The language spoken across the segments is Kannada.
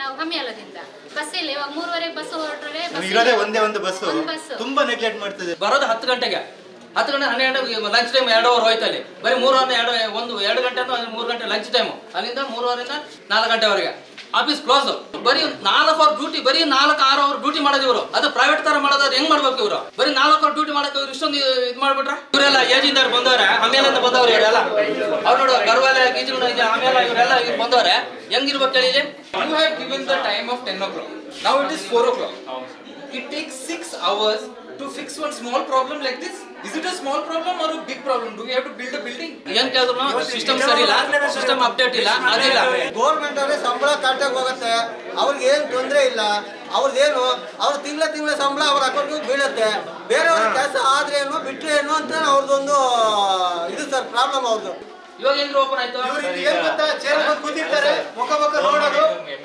ನಾವು ಹಮ್ಮಿಯಾಲದಿಂದ ಬಸ್ ಇಲ್ಲ ಇವಾಗ 3:30 ಬಸ್ ಹೊರಟ್ರೆ ಇರೋದೇ ಒಂದೇ ಒಂದು ಬಸ್ ತುಂಬಾ ನೆಗ್ಲೆಕ್ಟ್ ಮಾಡ್ತಿದೆ. ಬರೋದು 10 ಗಂಟೆಗೆ 10 ಗಂಟೆ 12 ಲಂಚ್ ಟೈಮ್ 2 ಅವರ್ ಹೋಯ್ತು ಅಲ್ಲಿ. ಬರೀ 2 ಗಂಟೆ 3 ಗಂಟೆ ಲಂಚ್ ಟೈಮ್, ಅಲ್ಲಿಂದ 3:30 4 ಗಂಟೆವರೆಗೆ ಆಫೀಸ್ ಕ್ಲೋಸ್. ಬರೀ 4 ಅವರ್ ಡ್ಯೂಟಿ, ಬರೀ 4-6 ಅವರ್ ಡ್ಯೂಟಿ ಮಾಡೋದು ಇವರು. ಅದು ಪ್ರೈವೇಟ್ ತರ ಮಾಡೋದಾದ್ರೆ ಹೆಂಗ್ ಮಾಡ್ಬೇಕು ಇವರು? ಬರೀ 4 ಅವರ್ ಡ್ಯೂಟಿ ಮಾಡಕ್ಕೆ ಇವ್ರು ಇಷ್ಟೊಂದು ಇದು ಮಾಡ್ಬಿಟ್ರ. ಇವರೆಲ್ಲ ಏಜಿಂದ ಬಂದವ್ರೆ, ಆಮೇಲಿಂದ ಬಂದವ್ರು ಇವರೆಲ್ಲ. ಅವ್ರು ನೋಡು ಗರ್ವಾಲೆ ಗೀಜುಗಳು ಇದೆ, ಆಮೇಲೆ ಇವರೆಲ್ಲ ಇವ್ರು ಬಂದವ್ರೆ. ಹೆಂಗಿರ್ಬೇಕು ಹೇಳಿ? You have given the time of 10 o'clock. Now it is 4 o'clock. It takes 6 hours to fix one small problem like this. Is it a small problem or a big problem? Do we have to build a building? ಏನ್ ಕೇಳಿದ್ರು ಸಿಸ್ಟಮ್ ಸರಿ ಇಲ್ಲ, ಸಿಸ್ಟಮ್ ಅಪ್ಡೇಟ್ ಇಲ್ಲ, ಅದಿಲ್ಲ. ಗೌರ್ಮೆಂಟ್ ಅವರೇ ಸಂಬಳ ಕರೆಕ್ಟಾಗಿ ಹೋಗುತ್ತೆ, ಅವ್ರಿಗೆ ಏನು ತೊಂದರೆ ಇಲ್ಲ. ಅವ್ರದ್ದೇನು ಅವ್ರ ತಿಂಗಳ ಸಂಬಳ ಅವ್ರ ಅಕೌಂಟ್ಗೆ ಬೀಳುತ್ತೆ. ಬೇರೆಯವ್ರ ಕೆಲಸ ಆದ್ರೇನು ಬಿಟ್ರೆ ಏನು ಅಂತ ಅವ್ರದ್ದೊಂದು ಇದು ಸರ್ ಪ್ರಾಬ್ಲಮ್ ಅವ್ರದ್ದು. ಇವಾಗ ಏನ್ರು ಓಪನ್ ಆಯ್ತು? ಏನ್ ಗೊತ್ತಾ, ಚೇರ್ ಬಂದು ಕೂತಿರ್ತಾರೆ, ಮುಖ ನೋಡೋದು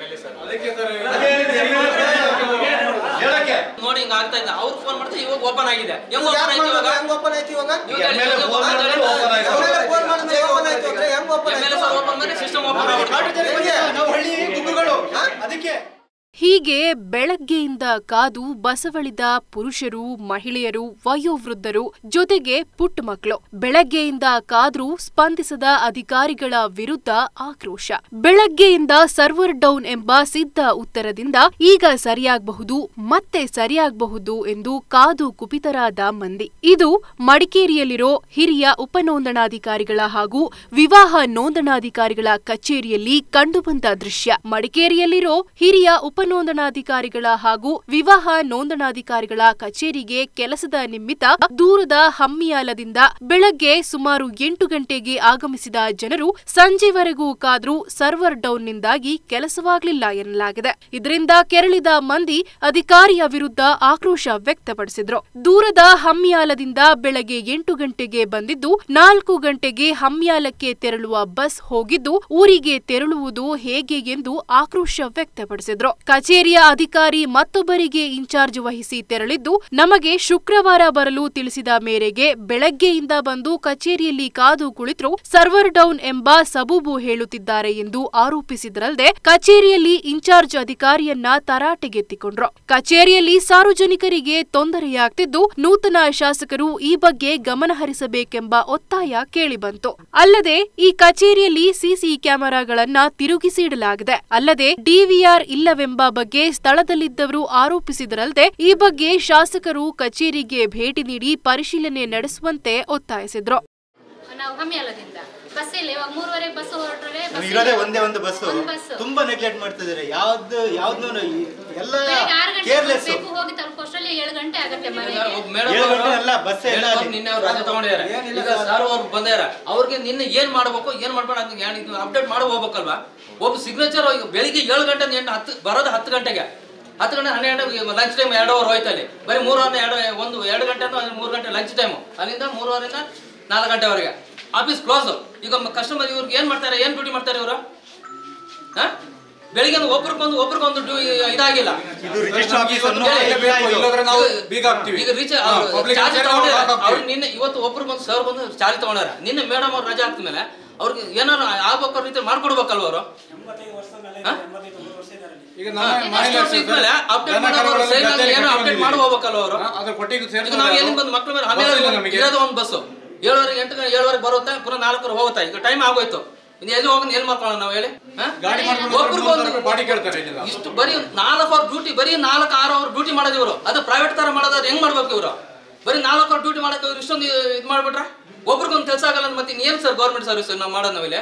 ನೋಡಿ ಹಿಂಗ ಆಗ್ತಾ ಇದೆ. ಅವ್ರು ಫೋನ್ ಮಾಡ್ತಾರೆ, ಇವಾಗ ಓಪನ್ ಆಗಿದೆ. ಹೆಂಗ್ ಓಪನ್ ಆಯ್ತು ಇವಾಗ? ಹೆಂಗ್ ಓಪನ್ ಆಯ್ತು ಇವಾಗ? ಓಪನ್ ಮಾಡಿ ಸಿಸ್ಟಮ್ ಓಪನ್ ಆಗುತ್ತೆ. ನಾವು ಹಳ್ಳಿ ಗುಗ್ಗುಗಳು ಅದಕ್ಕೆ ಹೀಗೆ ಬೆಳಗ್ಗೆಯಿಂದ ಕಾದು ಬಸವಳಿದ ಪುರುಷರು, ಮಹಿಳೆಯರು, ವಯೋವೃದ್ಧರು, ಜೊತೆಗೆ ಪುಟ್ಟ ಮಕ್ಕಳು. ಬೆಳಗ್ಗೆಯಿಂದ ಕಾದ್ರೂ ಸ್ಪಂದಿಸದ ಅಧಿಕಾರಿಗಳ ವಿರುದ್ಧ ಆಕ್ರೋಶ. ಬೆಳಗ್ಗೆಯಿಂದ ಸರ್ವರ್ ಡೌನ್ ಎಂಬ ಸಿದ್ಧ ಉತ್ತರದಿಂದ ಈಗ ಸರಿಯಾಗಬಹುದು, ಮತ್ತೆ ಸರಿಯಾಗಬಹುದು ಎಂದು ಕಾದು ಕುಪಿತರಾದ ಮಂದಿ. ಇದು ಮಡಿಕೇರಿಯಲ್ಲಿರೋ ಹಿರಿಯ ಉಪನೋಂದಣಾಧಿಕಾರಿಗಳ ಹಾಗೂ ವಿವಾಹ ನೋಂದಣಾಧಿಕಾರಿಗಳ ಕಚೇರಿಯಲ್ಲಿ ಕಂಡುಬಂದ ದೃಶ್ಯ. ಮಡಿಕೇರಿಯಲ್ಲಿರೋ ಹಿರಿಯ ನೋಂದಣಾಧಿಕಾರಿಗಳ ಹಾಗೂ ವಿವಾಹ ನೋಂದಣಾಧಿಕಾರಿಗಳ ಕಚೇರಿಗೆ ಕೆಲಸದ ನಿಮಿತ್ತ ದೂರದ ಹಮ್ಮಿಯಾಲದಿಂದ ಬೆಳಗ್ಗೆ ಸುಮಾರು 8 ಗಂಟೆಗೆ ಆಗಮಿಸಿದ ಜನರು ಸಂಜೆವರೆಗೂ ಕಾದ್ರೂ ಸರ್ವರ್ ಡೌನ್ನಿಂದಾಗಿ ಕೆಲಸವಾಗಲಿಲ್ಲ ಎನ್ನಲಾಗಿದೆ. ಇದರಿಂದ ಕೆರಳಿದ ಮಂದಿ ಅಧಿಕಾರಿಯ ವಿರುದ್ಧ ಆಕ್ರೋಶ ವ್ಯಕ್ತಪಡಿಸಿದ್ರು. ದೂರದ ಹಮ್ಮಿಯಾಲದಿಂದ ಬೆಳಗ್ಗೆ 8 ಗಂಟೆಗೆ ಬಂದಿದ್ದು 4 ಗಂಟೆಗೆ ಹಮ್ಮಿಯಾಲಕ್ಕೆ ತೆರಳುವ ಬಸ್ ಹೋಗಿದ್ದು ಊರಿಗೆ ತೆರಳುವುದು ಹೇಗೆ ಎಂದು ಆಕ್ರೋಶ ವ್ಯಕ್ತಪಡಿಸಿದ್ರು. ಕಚೇರಿಯ ಅಧಿಕಾರಿ ಮತ್ತೊಬ್ಬರಿಗೆ ಇನ್ಚಾರ್ಜ್ ವಹಿಸಿ ತೆರಳಿದ್ದು, ನಮಗೆ ಶುಕ್ರವಾರ ಬರಲು ತಿಳಿಸಿದ ಮೇರೆಗೆ ಬೆಳಗ್ಗೆಯಿಂದ ಬಂದು ಕಚೇರಿಯಲ್ಲಿ ಕಾದು ಕುಳಿತರು ಸರ್ವರ್ ಡೌನ್ ಎಂಬ ಸಬೂಬು ಹೇಳುತ್ತಿದ್ದಾರೆ ಎಂದು ಆರೋಪಿಸಿದ್ರಲ್ಲದೆ ಕಚೇರಿಯಲ್ಲಿ ಇನ್ಚಾರ್ಜ್ ಅಧಿಕಾರಿಯನ್ನ ತರಾಟೆಗೆತ್ತಿಕೊಂಡ್ರು. ಕಚೇರಿಯಲ್ಲಿ ಸಾರ್ವಜನಿಕರಿಗೆ ತೊಂದರೆಯಾಗ್ತಿದ್ದು ನೂತನ ಶಾಸಕರು ಈ ಬಗ್ಗೆ ಗಮನಹರಿಸಬೇಕೆಂಬ ಒತ್ತಾಯ ಕೇಳಿಬಂತು. ಅಲ್ಲದೆ ಈ ಕಚೇರಿಯಲ್ಲಿ ಸಿಸಿ ಕ್ಯಾಮೆರಾಗಳನ್ನ ತಿರುಗಿಸಿಡಲಾಗಿದೆ. ಅಲ್ಲದೆ ಡಿವಿಆರ್ ಇಲ್ಲವೆಂಬ ಬಗ್ಗೆ ಸ್ಥಳದಲ್ಲಿದ್ದವರು ಆರೋಪಿಸಿದರಲ್ಲದೆ ಈ ಬಗ್ಗೆ ಶಾಸಕರು ಕಚೇರಿಗೆ ಭೇಟಿ ನೀಡಿ ಪರಿಶೀಲನೆ ನಡೆಸುವಂತೆ ಒತ್ತಾಯಿಸಿದ್ರು. ನಾವು ಹಮ್ಮಿಯಾಲದಿಂದ ಬಸ್ ಇಲ್ಲ ಇವಾಗ 3:30 ಬಸ್ ಹೊರಟ್ರೆ ಇರೋದೇ ಒಂದೇ ಒಂದು ಬಸ್ ತುಂಬಾ ನೆಗ್ಲೆಕ್ಟ್ ಮಾಡ್ತಿದ್ದಾರೆ. ಯಾವ್ದು ಎಲ್ಲ ಕೇರ್ಲೆಸ್. ಹೋಗಿ ತಲುಪೋಷ್ಟರಲ್ಲಿ 7 ಗಂಟೆ ಆಗುತ್ತೆ. ನಿನ್ನೆ ಅವ್ರು ರಜೆ ತಗೊಂಡಿದ್ದಾರೆ, ಈಗ ಸರ್ ಅವ್ರು ಬಂದಾರ. ಅವ್ರಿಗೆ ನಿನ್ನೆ ಏನ್ ಮಾಡ್ಬೇಕು ಏನ್ ಮಾಡ್ಬೇಡ ಅಂತ ಅಪ್ಡೇಟ್ ಮಾಡಿ ಹೋಗ್ಬೇಕಲ್ವಾ? ಒಬ್ಬ ಸಿಗ್ನೇಚರ್ ಬೆಳಿಗ್ಗೆ 7 ಗಂಟೆ ಬರೋದು 10 ಗಂಟೆಗೆ 10 ಗಂಟೆ 12 ಲಂಚ್ ಟೈಮ್ 2 ಅವರ್ ಹೋಯ್ತು ಅಲ್ಲಿ. ಬರೀ 2 ಗಂಟೆ 3 ಗಂಟೆ ಲಂಚ್ ಟೈಮ್, ಅಲ್ಲಿಂದ 3:30 4 ಗಂಟೆವರೆಗೆ ಆಫೀಸ್ ಕ್ಲೋಸ್. ಈಗ ಕಸ್ಟಮರ್ ಇವ್ರಿಗೆ ಏನ್ ಮಾಡ್ತಾರೆ, ಏನ್ ಡ್ಯೂಟಿ ಮಾಡ್ತಾರೆ ಇವರು? ಬೆಳಿಗ್ಗೆ ಒಬ್ರಿಗೊಂದು ಇದಾಗಿಲ್ಲ. ನಿನ್ನೆ ಇವತ್ತು ಒಬ್ರಿಗೊಂದು ಸರ್ ಬಂದು ಚಾರ್ಜ್ ತಗೊಂಡಾರ. ನಿನ್ನೆ ಮೇಡಮ್ ಅವ್ರು ರಜೆ ಹಾಕ್ತ ಮೇಲೆ ಅವ್ರಿಗೆ ಏನಾರು ಆಗ್ಬೇಕೋ ರೀತಿ ಮಾಡ್ಕೊಡ್ಬೇಕಲ್ವ ಅವರು? ಅಪ್ಡೇಟ್ ಮಾಡಿ ಹೋಗ್ಬೇಕಲ್ವ ಅವರು? ನಾವ್ ಏನಿಗೆ ಬಂದು ಮಕ್ಳ ಮೇಲೆ ಆಮೇಲೆ ಇರೋದು ಒಂದು ಬಸ್ಸು 7:30 ಬರುತ್ತೆ, ಪುನಃ 4 ಹೋಗುತ್ತೆ. ಈಗ ಟೈಮ್ ಆಗೋಯ್ತು. ಎಲ್ಲಿ ಹೋಗಿ ಏನ್ ಮಾಡ್ಕೊಳ್ಳೋಣ ನಾವು ಹೇಳಿ? ಇಷ್ಟು ಬರೀ 4 ಅವರ್ ಡ್ಯೂಟಿ, ಬರೀ 4-6 ಅವರ್ ಡ್ಯೂಟಿ ಮಾಡೋದು ಇವರು. ಅದು ಪ್ರೈವೇಟ್ ತರ ಮಾಡೋದಾದ್ರೆ ಹೆಂಗ್ ಮಾಡ್ಬೇಕು ಇವರು? ಬರೀ 4 ಅವರ್ ಡ್ಯೂಟಿ ಮಾಡಕ್ಕೆ ಇವ್ರು ಇಷ್ಟೊಂದು ಇದು ಮಾಡ್ಬಿಟ್ರ ಒಬ್ರಿಗೊಂದು ಕೆಲಸ ಆಗಲ್ಲ. ಮತ್ತೆ ಏನ್ ಸರ್ ಗೌರ್ಮೆಂಟ್ ಸರ್ವಿಸ್ ನಾವು ಮಾಡೋದು ನಾವಿಲ್ಲಿ?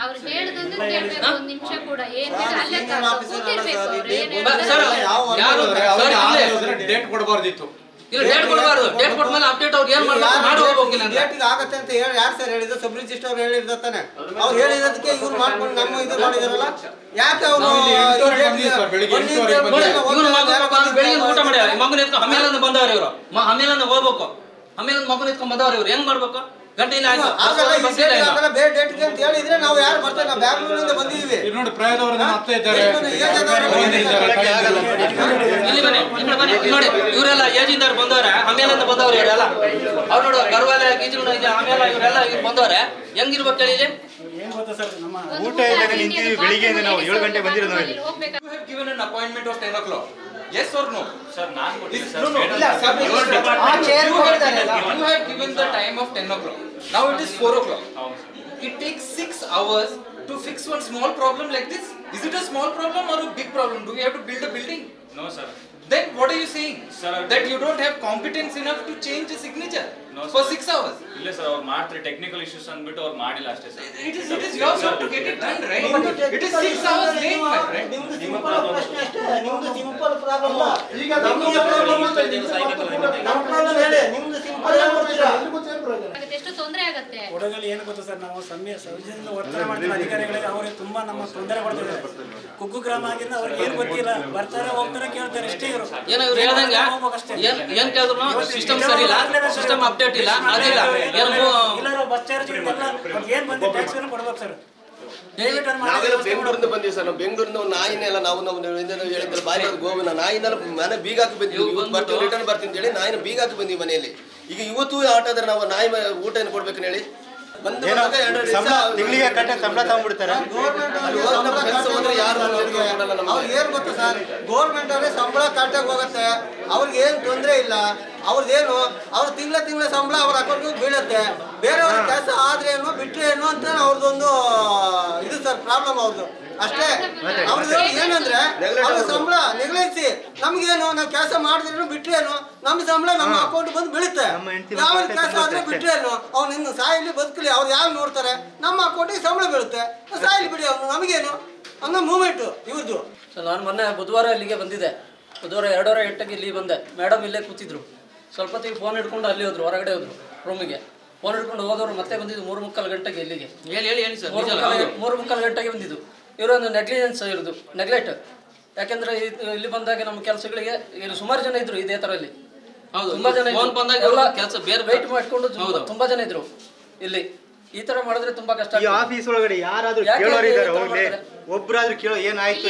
ಡೇಟ್ ಕೊಡಬಾರ್ದಿತ್ತು. ಡೇಟ್ ಕೊಡಬಾರ್ದು. ಡೇಟ್ ಕೊಟ್ಟ ಮೇಲೆ ಅಪ್ಡೇಟ್ ಅವ್ರು ಏನ್ ಮಾಡ್ಬೇಕು ಮಾಡಿ ಹೋಗ್ಬೇಕಿಲ್ಲ. ಆಗತ್ತೆ ಅಂತ ಹೇಳಿ ಯಾರು ಸರ್ ಹೇಳಿದ್ರು? ಸಬ್ ರಿಜಿಸ್ಟರ್ ಅವ್ರು ಹೇಳಿರ್ತಾನೆ. ಅವ್ರು ಹೇಳಿರೋದಕ್ಕೆ ಇವ್ರು ಮಾಡ್ಕೊಂಡು ನಮ್ಮ ಇದು ಮಾಡಿದಾರಲ್ಲ. ಯಾಕೆ ಅವರು ಬೆಳಿಗ್ಗೆ ಊಟ ಮಾಡಿ ಮಗನ ಎತ್ಕೊಂಡು ಆಮೇಲೆ ಬಂದವ್ರು ಇವರು. ಆಮೇಲೆ ಹೋಗ್ಬೇಕು, ಆಮೇಲೆ ಮಗನ ಎತ್ಕೊಂಡ್ ಬಂದವ್ರು ಇವ್ರು. ಹೆಂಗ್ ಮಾಡ್ಬೇಕು? ಗಂಟೆಯಲ್ಲಿ ಆಯ್ತು ಬೇರೆ ಡೇಟ್ಗೆ ಅಂತ ಹೇಳಿದ್ರೆ ನಾವು ಯಾರು ಬರ್ತಾರೆ? ನಾವು ಬ್ಯಾಂಗ್ಳೂರಿಂದ ಬಂದಿದ್ದೀವಿ. ನೋಡಿ ಪ್ರಾಯದವರು ಮತ್ತೆ ಇದ್ದಾರೆ. ಇಲ್ಲಿ ಬನ್ನಿ ನೋಡಿ, ಇವರೆಲ್ಲ ಏಜಿಂದ ಬಂದವ್ರೆ, ಆಮೇಲಿಂದ ಬಂದವ್ರು ಇವರೆಲ್ಲ. ಅವ್ರು ನೋಡು ಗರ್ವಾಲೆ ಗೀಜುಗಳು ಇದೆ, ಆಮೇಲೆ ಇವರೆಲ್ಲ ಇವ್ರು ಬಂದವ್ರೆ. ಹೆಂಗಿರ್ಬೇಕು ಹೇಳಿ? ಊಟ ಇದ್ದಾಗ ನಿಂತಿದ್ವಿ ಬೆಳಿಗ್ಗೆಯಿಂದ. ನಾವು 7 ಗಂಟೆ ಬಂದಿರೋದು. given an appointment of 10 o'clock? Yes or no? Sir, not No, no. You have given the time of 10 o'clock. Now it is 4 o'clock. It takes 6 hours to fix one small problem like this. Is it a small problem or a big problem? Do we have to build a building? No, sir. Then what are you saying? Sir, that you don't have competence enough to change the signature No, for sir. 6 hours? ಇಲ್ಲ ಸರ್ ಅವ್ರು ಮಾಡ್ತಾರೆ ಟೆಕ್ನಿಕಲ್ ಇಶ್ಯೂಸ್ ಅಂದ್ಬಿಟ್ಟು ಅವ್ರು ಮಾಡಿಲ್ಲ ಅಷ್ಟೇ sir. It is your job to get it done, right? It is 6 hours late, my friend. ನಿಮ್ದು ಸಿಂಪಲ್ ಪ್ರಶ್ನೆ ಅಷ್ಟೇ, ನಿಮ್ದು ಸಿಂಪಲ್ ಪ್ರಾಬ್ಲಮ್. ಈಗ ನಮ್ಮ ಪ್ರಾಬ್ಲಮ್ ಹೇಳಿ, ನಿಮ್ದು ಸಿಂಪಲ್ ಹೇಳ್ಕೊಡ್ತೀರಾ? ಎಷ್ಟು ತೊಂದರೆ ಆಗುತ್ತೆ. ಕೊಡಗಲ್ಲಿ ಏನು ಗೊತ್ತಾ ಸರ್, ನಾವು ಸೌಜನ್ಯದಿಂದ ಒತ್ತಡ ಮಾಡ್ತೀವಿ ಅಧಿಕಾರಿಗಳಿಗೆ. ಅವರಿಗೆ ತುಂಬಾ ನಮ್ಮ ತೊಂದರೆ ಕೊಡ್ತಿದ್ದಾರೆ. ಕುಗ್ಗು ಗ್ರಾಮ ಆಗಿಂದ ಅವ್ರಿಗೆ ಏನು ಗೊತ್ತಿಲ್ಲ, ಬರ್ತಾರೆ ಹೋಗ್ತಾರೆ ಕೇಳ್ತಾರೆ ಅಷ್ಟೇ. ಇವರು ಏನೋ ಇವ್ರು ಹೇಳ್ದಂಗೆ ಏನ್ ಕೇಳಿದ್ರು ಸಿಸ್ಟಮ್ ಸರಿ ಇಲ್ಲ, ಸಿಸ್ಟಮ್ ಅಪ್ಡೇಟ್ ಇಲ್ಲ, ಅದಿಲ್ಲ. ಬಸ್ ಚಾರ್ಜ್ ಏನ್ ಬಂದು ಟ್ಯಾಕ್ಸ್ ಕೊಡ್ಬೇಕು ಸರ್. ನಾವೆಲ್ಲ ಬೆಂಗಳೂರಿಂದ ಬಂದಿವಿ ಸರ್. ನಾವು ಬೆಂಗಳೂರಿಂದ ಒಂದು ನಾಯಿನೆಲ್ಲ ನಾವು ಹೇಳಿದ್ರೆ ಬಾರಿ ಗೋವಿನ ನಾಯಿನೆಲ್ಲ ಮನೆ ಬೀಗ ಹಾಕಿ ಬಂದಿವಿ. ಬರ್ತೀವಿ ರಿಟರ್ನ್ ಬರ್ತೀನಿ ಅಂತ ಹೇಳಿ ನಾಯಿನ ಬೀಗ ಹಾಕಿ ಬಂದಿವಿ ಮನೆಯಲ್ಲಿ. ಈಗ ಇವತ್ತು ಆಟ ಆದ್ರೆ ನಾವು ನಾಯಿ ಊಟ ಏನು ಕೊಡ್ಬೇಕು ಹೇಳಿ ತಿಂಗಳಿಗೆ ಕಟ್ಟ ಸಂಬಳ ತಗೊಂಡ್ಬಿಡ್ತಾರೆ. ಏನ್ ಗೊತ್ತಾ ಸರ್, ಗೌರ್ಮೆಂಟ್ ಅವ್ರಿಗೆ ಸಂಬಳ ಕಟ್ಟಾಗಿ ಹೋಗುತ್ತೆ, ಅವ್ರಿಗೆ ಏನ್ ತೊಂದರೆ ಇಲ್ಲ. ಅವ್ರದ್ದೇನು ಅವ್ರ ತಿಂಗಳ ಸಂಬಳ ಅವ್ರ ಅಕೌಂಟ್ಗೆ ಬೀಳುತ್ತೆ. ಬೇರೆಯವ್ರ ಕೆಲಸ ಆದ್ರೇನು ಬಿಟ್ರೇನು ಅಂತ ಅವ್ರದ್ದೊಂದು ಇದು ಸರ್ ಪ್ರಾಬ್ಲಮ್ ಅವ್ರದ್ದು ಅಷ್ಟೇ. ಅವ್ರದ್ದು ಏನಂದ್ರೆ ಅವ್ರ ಸಂಬಳ ನೆಗ್ಲೆನ್ಸಿ. ನಮ್ಗೇನು ನಾವು ಕೆಲಸ ಮಾಡಿದ್ರೇನು ಬಿಟ್ರೇನು ನಮ್ಮ ಸಂಬಳ ನಮ್ಮ ಅಕೌಂಟ್ ಬಂದು ಬೀಳುತ್ತೆ. ಯಾವ ಕೆಲಸ ಆದ್ರೆ ಬಿಟ್ರೇನು ಅವ್ನು ಇನ್ನು ಸಾಯಿಲಿ ಬದುಕಲಿ ಅವ್ರು ಯಾರು ನೋಡ್ತಾರೆ, ನಮ್ಮ ಅಕೌಂಟಿಗೆ ಸಂಬಳ ಬೀಳುತ್ತೆ. ಸಾಯಿಲಿ ಬಿಡಿ ಅವ್ನು, ನಮಗೇನು ಅನ್ನೋ ಮೂಮೆಂಟ್ ಇವ್ರದ್ದು. ನಾನು ಮೊನ್ನೆ ಬುಧವಾರ ಇಲ್ಲಿಗೆ ಬಂದಿದ್ದೆ. ಬುಧವಾರ 2:08ಗೆ ಇಲ್ಲಿ ಬಂದೆ. ಮೇಡಮ್ ಇಲ್ಲೇ ಕೂತಿದ್ರು. ಸ್ವಲ್ಪ ಹೊತ್ತಿಗೆ ಫೋನ್ ಹಿಡ್ಕೊಂಡು ಅಲ್ಲಿ ಹೋದ್ರು, ಹೊರಗಡೆ ಹೋದ್ರು ರೂಮಿಗೆ. ಫೋನ್ ಹಿಡ್ಕೊಂಡು ಹೋದವರು ಮತ್ತೆ ಬಂದಿದ್ದು 3:45 ಗಂಟೆಗೆ ಇಲ್ಲಿಗೆ. 3:45 ಗಂಟೆಗೆ ಬಂದಿದ್ದು. ಇವರೊಂದು ನೆಗ್ಲಿಜೆನ್ಸ್ ಇರೋದು, ನೆಗ್ಲೆಕ್ಟ್. ಯಾಕೆಂದ್ರೆ ಇಲ್ಲಿ ಬಂದಾಗ ನಮ್ಮ ಕೆಲಸಗಳಿಗೆ ಇಲ್ಲಿ ಸುಮಾರು ಜನ ಇದ್ರು ಇದೇ ತರ. ಇಲ್ಲಿ ತುಂಬಾ ಜನ ವೆಯ್ಟ್ ಮಾಡ್ಕೊಂಡು ತುಂಬಾ ಜನ ಇದ್ರು ಇಲ್ಲಿ. ಈ ತರ ಮಾಡಿದ್ರೆ ತುಂಬಾ ಕಷ್ಟ. ಈ ಆಫೀಸ್ ಒಳಗಡೆ ಯಾರಾದ್ರೂ ಕೇಳೋರು ಇದ್ದಾರೆ, ಒಬ್ರಾದ್ರೂ ಕೇಳೋ ಏನಾಯ್ತು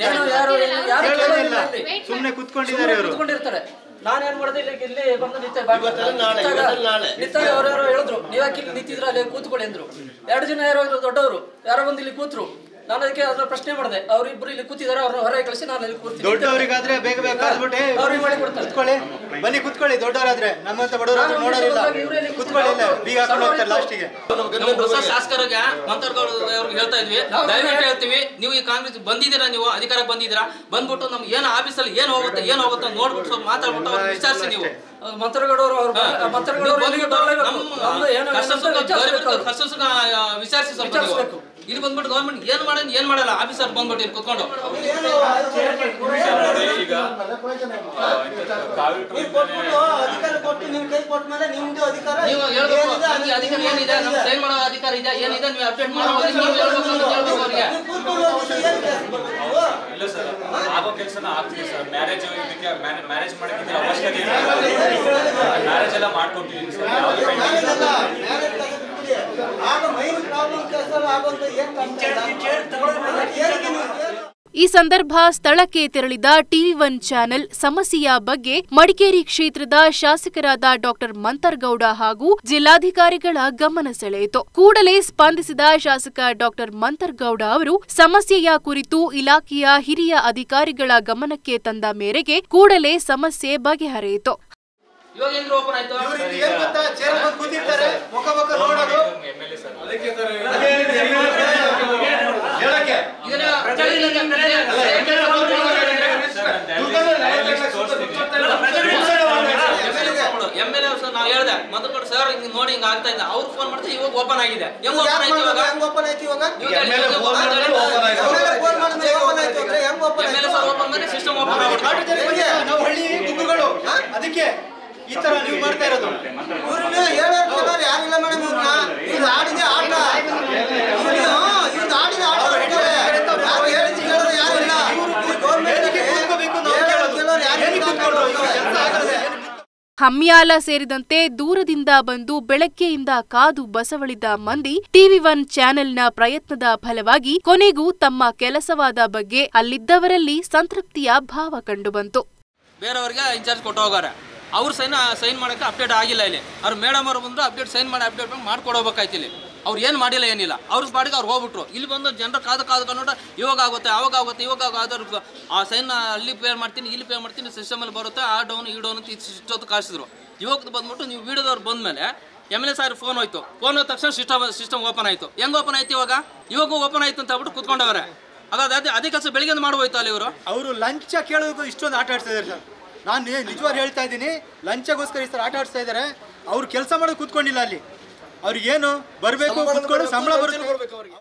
ಸುಮ್ನೆ ಕುತ್ಕೊಂಡಿದ್ದಾರೆ ಅವರು, ಕುತ್ಕೊಂಡಿರ್ತಾರೆ. ನಾನೇನ್ ಮಾಡಿದೆ ಇಲ್ಲಿ ಬಂದು ನಿಂತಾಗ ಅವ್ರು ಹೇಳಿದ್ರು, ನೀವ್ಯಾಕೆ ಇಲ್ಲಿ ನಿಂತಿದ್ರ ಅಲ್ಲಿ ಕೂತ್ಕೊಳ್ಳಿ ಅಂದ್ರು. 2 ಜನ ಯಾರೋ ದೊಡ್ಡವರು ಯಾರೋ ಬಂದು ಇಲ್ಲಿ ಕೂತ್ರು. ನಾನು ಅದಕ್ಕೆ ಅದನ್ನ ಪ್ರಶ್ನೆ ಮಾಡಿದೆ. ಅವ್ರಿಬ್ರು ಇಲ್ಲಿ ಕೂತಿದ್ದಾರೆ, ಅವ್ರನ್ನ ಹೊರಗೆ ಕಳಿಸಿ ನಾನು ಇಲ್ಲಿ ಕೂರ್ತೀನಿ. ದೊಡ್ಡವರಿಗಾದ್ರೆ ಬೇಗ ಬೇಗ ಅವ್ರಿಗೆ ಮಾಡಿ ಕುತ್ಕೊಳ್ಳಿ, ಬನ್ನಿ ಕುತ್ಕೊಳ್ಳಿ. ದೊಡ್ಡವರಾದ್ರೆ ನಮ್ಮಂತ ಬಡವರಾದ್ರೆ ನೋಡೋರಿಲ್ಲ, ಕುತ್ಕೊಳ್ಳಿ ಇಲ್ಲ ಬೀಗ ಹಾಕೊಂಡು ಹೋಗ್ತಾರೆ ಲಾಸ್ಟಿಗೆ. ಹೊಸ ಶಾಸಕರಿಗೆ ಮಂತ್ರಿಗಳು ಹೇಳ್ತಾ ಇದ್ವಿ, ದಯವಿಟ್ಟು ಹೇಳ್ತೀವಿ, ನೀವು ಈ ಕಾಂಗ್ರೆಸ್ ಬಂದಿದ್ದೀರಾ, ನೀವು ಅಧಿಕಾರಕ್ಕೆ ಬಂದಿದ್ದೀರಾ, ಬಂದ್ಬಿಟ್ಟು ನಮ್ಗೆ ಏನು ಆಫೀಸಲ್ಲಿ ಏನು ಹೋಗುತ್ತೆ ನೋಡ್ಬಿಟ್ಟು ಮಾತಾಡ್ಬಿಟ್ಟು ಅವ್ರು ವಿಚಾರಿಸಿ. ನೀವು ಮಂತ್ರಿಗಳವರು ವಿಚಾರಿಸಿ ಸ್ವಲ್ಪ. ಇಲ್ಲಿ ಬಂದ್ಬಿಟ್ಟು ಗೌರ್ಮೆಂಟ್ ಏನ್ ಮಾಡಲ್ಲ, ಆಫೀಸರ್ ಬಂದ್ಬಿಟ್ಟು ಇಲ್ಲಿ ಕುತ್ಕೊಂಡು ಈಗ ನೀವು ಹೇಳ್ಬೇಕು ಅಧಿಕಾರ ಏನಿದೆ, ನಮ್ಗೆ ಸೈನ್ ಮಾಡೋ ಅಧಿಕಾರ ಇದೆ, ಏನಿದೆ ನೀವು ಅಪ್ಡೇಟ್ ಮಾಡೋ ನೀವು ಹೇಳ್ಬೇಕು ಅವ್ರಿಗೆ. ಇಲ್ಲ ಸರ್, ಆಗೋ ಕೆಲಸನ ಆಗ್ತಿದೆ ಸರ್. ಮ್ಯಾರೇಜ್ ಇದಕ್ಕೆ ಮ್ಯಾರೇಜ್ ಮಾಡೋದಕ್ಕೆ ಅವಶ್ಯಕತೆ ಇದೆ. ಮ್ಯಾರೇಜ್ ಎಲ್ಲ ಮಾಡ್ಕೊಟ್ಟಿದ್ದೀನಿ ಸರ್. ಈ ಸಂದರ್ಭ ಸ್ಥಳಕ್ಕೆ ತೆರಳಿದ ಟಿವಿ1 ಚಾನೆಲ್ ಸಮಸ್ಯೆಯ ಬಗ್ಗೆ ಮಡಿಕೇರಿ ಕ್ಷೇತ್ರದ ಶಾಸಕರಾದ ಡಾಕ್ಟರ್ ಮಂತರ್ಗೌಡ ಹಾಗೂ ಜಿಲ್ಲಾಧಿಕಾರಿಗಳ ಗಮನ ಸೆಳೆಯಿತು. ಕೂಡಲೇ ಸ್ಪಂದಿಸಿದ ಶಾಸಕ ಡಾಕ್ಟರ್ ಮಂತರ್ಗೌಡ ಅವರು ಸಮಸ್ಯೆಯ ಕುರಿತು ಇಲಾಖೆಯ ಹಿರಿಯ ಅಧಿಕಾರಿಗಳ ಗಮನಕ್ಕೆ ತಂದ ಮೇರೆಗೆ ಕೂಡಲೇ ಸಮಸ್ಯೆ ಬಗೆಹರಿಯಿತು. ಇವಾಗ ಏನ್ರಿ ಓಪನ್ ಆಯ್ತು? MLA ನಾವು ಹೇಳ್ದೆ ಮೊದಲು ಸರ್ ಹಿಂಗ್ ನೋಡಿ ಹಿಂಗ ಆಗ್ತಾ ಇದೆ. ಅವ್ರು ಫೋನ್ ಮಾಡಿದ್ರೆ ಇವಾಗ ಓಪನ್ ಆಗಿದೆ. ಹೆಂಗ್ ಓಪನ್ ಆಯ್ತು ಇವಾಗ? ಓಪನ್ ಮಾಡಿ ಸಿಸ್ಟಮ್ ಓಪನ್ ಆಗಿದೆ. ನಾವು ಹಳ್ಳಿ ಗುಗ್ಗುಗಳು ಅದಕ್ಕೆ ಈ ತರ ನೀವು ಮಾಡ್ತಾ ಇರೋದು. ಯಾರಿಲ್ಲ ಮೇಡಮ್, ಇವ್ರು ಆಡಿದೆ ಆಟ, ಇವ್ರು ಆಡಿದ ಆಟ. ಹಮ್ಯಾಲ ಸೇರಿದಂತೆ ದೂರದಿಂದ ಬಂದು ಬೆಳಗ್ಗೆಯಿಂದ ಕಾದು ಬಸವಳಿದ ಮಂದಿ ಟಿವಿ1 ಚಾನೆಲ್ನ ಪ್ರಯತ್ನದ ಫಲವಾಗಿ ಕೊನೆಗೂ ತಮ್ಮ ಕೆಲಸವಾದ ಬಗ್ಗೆ ಅಲ್ಲಿದ್ದವರಲ್ಲಿ ಸಂತೃಪ್ತಿಯ ಭಾವ ಕಂಡುಬಂತು. ಬೇರೆಯವರಿಗೆ ಇನ್ಚಾರ್ಜ್ ಕೊಟ್ಟು ಹೋಗಾರೆ, ಅವ್ರು ಸೈನ್ ಮಾಡಕ್ಕೆ ಅಪ್ಡೇಟ್ ಆಗಿಲ್ಲ ಇಲ್ಲಿ. ಅವ್ರು ಮೇಡಮ್ ಅವರು ಬಂದ್ರು ಅಪ್ಡೇಟ್ ಸೈನ್ ಮಾಡಿ ಅಪ್ಡೇಟ್ ಮಾಡ್ಕೊಡೋಬೇಕಾಯ್ತು ಇಲ್ಲಿ. ಅವ್ರು ಏನು ಮಾಡಿಲ್ಲ ಏನಿಲ್ಲ ಅವ್ರ ಪಾಡಿಗೆ ಅವ್ರು ಹೋಗ್ಬಿಟ್ರು. ಇಲ್ಲಿ ಬಂದು ಜನರ ಕಾದು ನೋಡ್ರೆ ಇವಾಗ ಆಗುತ್ತೆ ಅವಾಗ ಆಗುತ್ತೆ ಇವಾಗ ಆಗೋದ್ರ ಆ ಸೈನ್ ಅಲ್ಲಿ ಪೇ ಮಾಡ್ತೀನಿ ಇಲ್ಲಿ ಪೇ ಮಾಡ್ತೀನಿ ಸಿಸ್ಟಮಲ್ಲಿ ಬರುತ್ತೆ ಆ ಡೌನ್ ಈ ಡೌನ್ ಅಂತ ಇಷ್ಟೊತ್ತು ಕಾಯಿಸಿದ್ರು. ಇವಾಗ ಬಂದ್ಬಿಟ್ಟು ನೀವು ವಿಡಿಯೋದವ್ರು ಬಂದಮೇಲೆ MLA ಸಾರ್ ಫೋನ್ ಹೋಯ್ತು. ಫೋನ್ ಹೋದ ತಕ್ಷಣ ಸಿಸ್ಟಮ್ ಓಪನ್ ಆಯಿತು. ಹೆಂಗೆ ಓಪನ್ ಆಯ್ತು ಇವಾಗೂ ಓಪನ್ ಆಯಿತು ಅಂತ ಹೇಳ್ಬಿಟ್ಟು ಕುತ್ಕೊಂಡವ್ರೆ. ಹಾಗಾದ್ರೆ ಅದೇ ಕೆಲಸ ಬೆಳಿಗ್ಗೆ ಮಾಡ್ಬೋಯ್ತು ಅಲ್ಲಿ ಇವರು. ಅವರು ಲಂಚ ಕೇಳೋದು ಇಷ್ಟೊಂದು ಆಟ ಆಡ್ತಾ ಇದ್ದಾರೆ ಸರ್. ನಾನು ನಿಜವಾಗ್ಲೂ ಹೇಳ್ತಾ ಇದ್ದೀನಿ, ಲಂಚಗೋಸ್ಕರ ಈ ಥರ ಆಟ ಆಡ್ತಾ ಇದ್ದಾರೆ. ಅವ್ರು ಕೆಲಸ ಮಾಡೋದು ಕೂತ್ಕೊಂಡಿಲ್ಲ ಅಲ್ಲಿ. ಅವ್ರಿಗೇನು ಬರಬೇಕು, ಕೂತ್ಕೊಂಡು ಸಂಬಳ ಬರುತ್ತೆ.